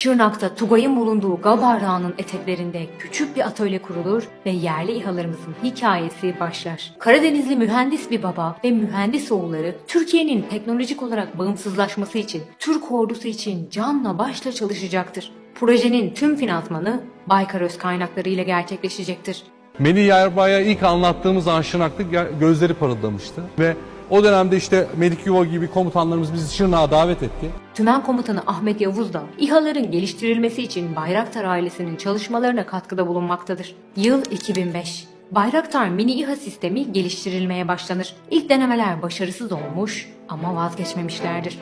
Şırnak'ta Tugay'ın bulunduğu Gabar Dağı'nın eteklerinde küçük bir atölye kurulur ve yerli İHA'larımızın hikayesi başlar. Karadenizli mühendis bir baba ve mühendis oğulları Türkiye'nin teknolojik olarak bağımsızlaşması için, Türk ordusu için canla başla çalışacaktır. Projenin tüm finansmanı Baykar Öz kaynakları ile gerçekleşecektir. Melih Yarbay'a ilk anlattığımız an Şırnak'ta gözleri parıldamıştı ve o dönemde işte Melik Yuva gibi komutanlarımız bizi Şırnak'a davet etti. Tümen Komutanı Ahmet Yavuz da İHA'ların geliştirilmesi için Bayraktar ailesinin çalışmalarına katkıda bulunmaktadır. Yıl 2005. Bayraktar mini İHA sistemi geliştirilmeye başlanır. İlk denemeler başarısız olmuş ama vazgeçmemişlerdir.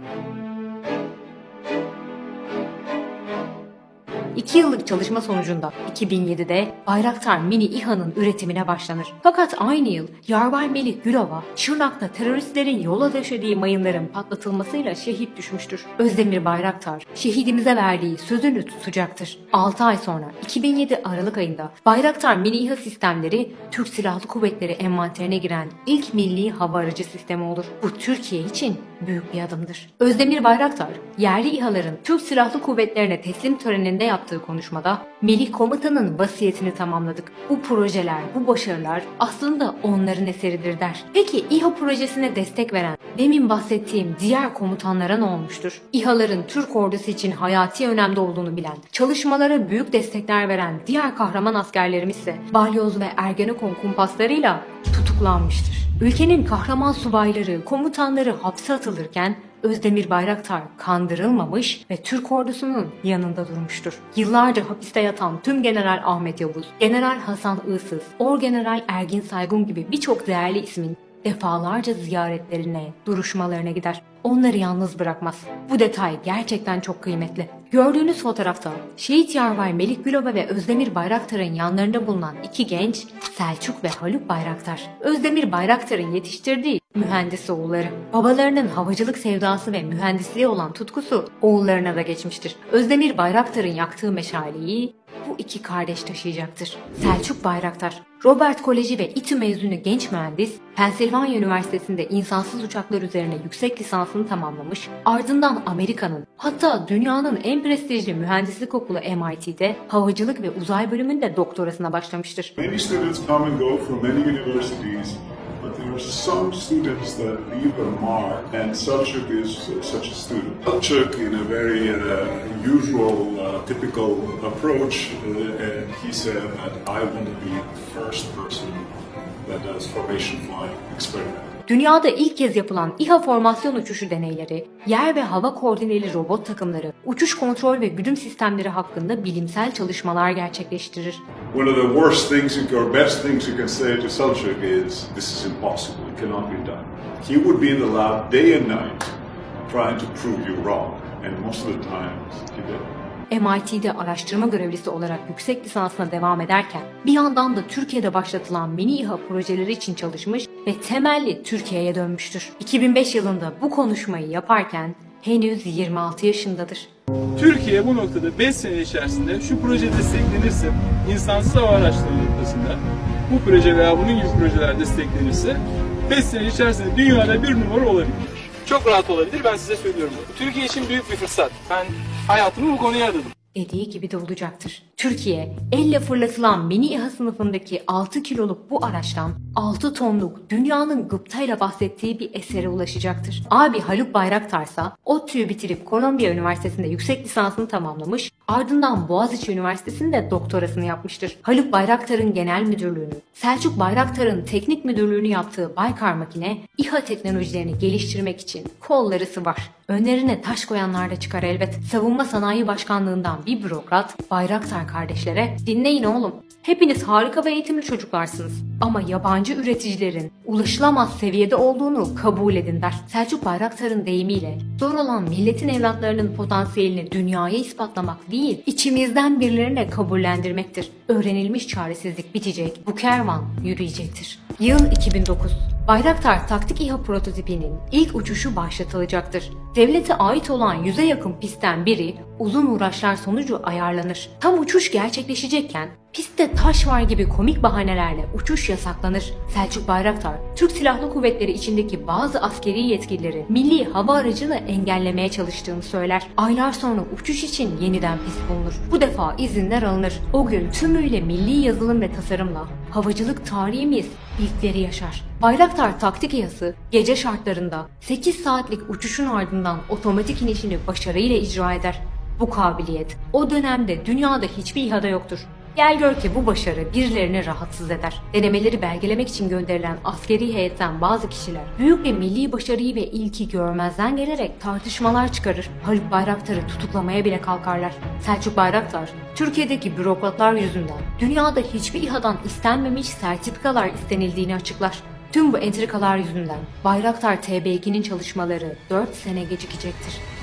2 yıllık çalışma sonucunda 2007'de Bayraktar Mini İHA'nın üretimine başlanır. Fakat aynı yıl Yarbay Melih Gülova, Şırnak'ta teröristlerin yola döşediği mayınların patlatılmasıyla şehit düşmüştür. Özdemir Bayraktar, şehidimize verdiği sözünü tutacaktır. 6 ay sonra 2007 Aralık ayında Bayraktar Mini İHA sistemleri Türk Silahlı Kuvvetleri envanterine giren ilk milli hava aracı sistemi olur. Bu Türkiye için büyük bir adımdır. Özdemir Bayraktar, yerli İHA'ların Türk Silahlı Kuvvetlerine teslim töreninde yaptığı konuşmada Melih Komutan'ın vasiyetini tamamladık. Bu projeler, bu başarılar aslında onların eseridir der. Peki İHA projesine destek veren, demin bahsettiğim diğer komutanlara ne olmuştur? İHA'ların Türk ordusu için hayati önemde olduğunu bilen, çalışmalara büyük destekler veren diğer kahraman askerlerimiz ise Balyoz ve Ergenekon kumpaslarıyla tutuklanmıştır. Ülkenin kahraman subayları, komutanları hapse atılırken Özdemir Bayraktar kandırılmamış ve Türk ordusunun yanında durmuştur. Yıllarca hapiste yatan tüm General Ahmet Yavuz, General Hasan Iğsız, Orgeneral Ergin Saygun gibi birçok değerli ismin defalarca ziyaretlerine, duruşmalarına gider. Onları yalnız bırakmaz. Bu detay gerçekten çok kıymetli. Gördüğünüz fotoğrafta Şehit Yarbay Melih Gülova ve Özdemir Bayraktar'ın yanlarında bulunan iki genç Selçuk ve Haluk Bayraktar. Özdemir Bayraktar'ın yetiştirdiği mühendis oğulları. Babalarının havacılık sevdası ve mühendisliğe olan tutkusu oğullarına da geçmiştir. Özdemir Bayraktar'ın yaktığı meşaleyi bu iki kardeş taşıyacaktır. Selçuk Bayraktar, Robert Koleji ve İTÜ mezunu genç mühendis, Pensilvanya Üniversitesi'nde insansız uçaklar üzerine yüksek lisansını tamamlamış, ardından Amerika'nın, hatta dünyanın en prestijli mühendislik okulu MIT'de havacılık ve uzay bölümünde doktorasına başlamıştır. Many students come and go from many universities, but there are some students that leave a mark, and Selçuk is such a student. Selçuk, in a very usual, typical approach, he said that I want to be the first person that does formation flying experiment. Dünyada ilk kez yapılan İHA formasyon uçuşu deneyleri, yer ve hava koordineli robot takımları, uçuş kontrol ve güdüm sistemleri hakkında bilimsel çalışmalar gerçekleştirir. One of the worst things or best things you can say to Selçuk is, this is impossible, it cannot be done. He would be in the lab day and night trying to prove you wrong, and most of the times he did. MIT'de araştırma görevlisi olarak yüksek lisansına devam ederken bir yandan da Türkiye'de başlatılan mini İHA projeleri için çalışmış ve temelli Türkiye'ye dönmüştür. 2005 yılında bu konuşmayı yaparken henüz 26 yaşındadır. Türkiye bu noktada 5 sene içerisinde şu proje desteklenirse, insansız hava araçları noktasında bu proje veya bunun gibi projeler desteklenirse 5 sene içerisinde dünyada bir numara olabilir. Çok rahat olabilir, ben size söylüyorum. Türkiye için büyük bir fırsat. Ben hayatımı bu konuya adadım. Dediği gibi de olacaktır. Türkiye, elle fırlatılan mini İHA sınıfındaki 6 kiloluk bu araçtan 6 tonluk dünyanın gıptayla bahsettiği bir esere ulaşacaktır. Abi Haluk Bayraktarsa ODTÜ'yü bitirip Kolombiya Üniversitesi'nde yüksek lisansını tamamlamış, ardından Boğaziçi Üniversitesi'nde doktorasını yapmıştır. Haluk Bayraktar'ın genel müdürlüğünü, Selçuk Bayraktar'ın teknik müdürlüğünü yaptığı Baykar Makine, İHA teknolojilerini geliştirmek için kolları sıvar. Önlerine taş koyanlar da çıkar elbet. Savunma Sanayi Başkanlığından bir bürokrat Bayraktar kardeşlere, dinleyin oğlum, hepiniz harika ve eğitimli çocuklarsınız ama yabancı üreticilerin ulaşılamaz seviyede olduğunu kabul edin der. Selçuk Bayraktar'ın deyimiyle zor olan milletin evlatlarının potansiyelini dünyaya ispatlamak değil, içimizden birilerine kabullendirmektir. Öğrenilmiş çaresizlik bitecek, bu kervan yürüyecektir. Yıl 2009. Bayraktar taktik İHA prototipinin ilk uçuşu başlatılacaktır. Devlete ait olan 100'e yakın pistten biri uzun uğraşlar sonucu ayarlanır. Tam uçuş gerçekleşecekken pistte taş var gibi komik bahanelerle uçuş yasaklanır. Selçuk Bayraktar, Türk Silahlı Kuvvetleri içindeki bazı askeri yetkilileri milli hava aracını engellemeye çalıştığını söyler. Aylar sonra uçuş için yeniden pist bulunur. Bu defa izinler alınır. O gün tümüyle milli yazılım ve tasarımla havacılık tarihimiz ilkleri yaşar. Bayraktar taktik İHA'sı gece şartlarında 8 saatlik uçuşun ardından otomatik inişini başarıyla icra eder. Bu kabiliyet o dönemde dünyada hiçbir İHA'da yoktur. Gel gör ki bu başarı birilerini rahatsız eder. Denemeleri belgelemek için gönderilen askeri heyetten bazı kişiler büyük ve milli başarıyı ve ilki görmezden gelerek tartışmalar çıkarır. Haluk Bayraktar'ı tutuklamaya bile kalkarlar. Selçuk Bayraktar, Türkiye'deki bürokratlar yüzünden dünyada hiçbir İHA'dan istenmemiş sertifikalar istenildiğini açıklar. Tüm bu entrikalar yüzünden Bayraktar TB2'nin çalışmaları 4 sene gecikecektir.